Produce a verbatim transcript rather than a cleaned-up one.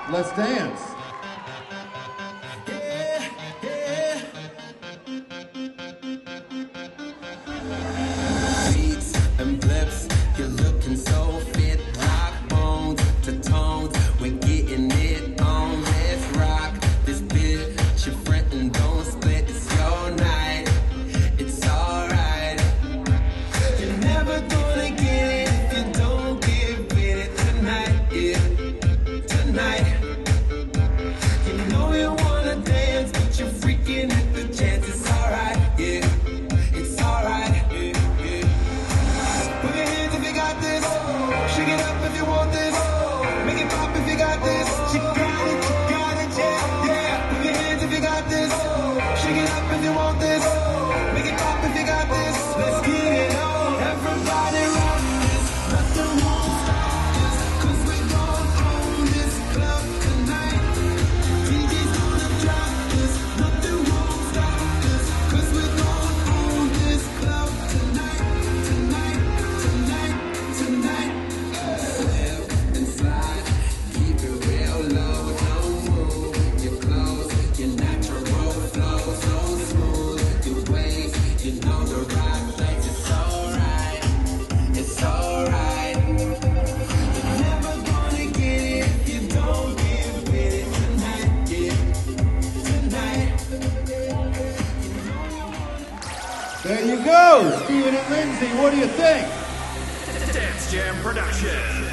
Let's dance. Yeah, yeah. Beats and blips, you're looking so fit. Rock bones to tones, we're getting it on. Let's rock this bitch. Your friend and don't split. It's your night. It's alright. You're never gonna get it if you don't get with it tonight. Yeah, tonight. You know you wanna dance, but you're freaking at the chance. It's alright, yeah. It's alright, yeah, yeah. Put your hands if you got this. Shake it up if you want this. Make it pop if you got this. You got it, you got it, yeah, yeah. Put your hands if you got this. Shake it up if you want this. Make it pop if you got this. Let's get it on. Everybody rock this. Nothing won't stop this. Cause we're gonna own this club tonight. D J's gonna drop this. Nothing won't stop this. Cause we're gonna own this club tonight. Tonight, tonight, tonight. Slip and slide. Keep it real low. Don't move your clothes. Your natural flow so smooth. Your waves, you know the right place. It's alright. It's alright. You're never gonna get it if you don't get with it tonight. Yeah, tonight. There you go, Steven and Lindsay. What do you think? Dance Jam Production.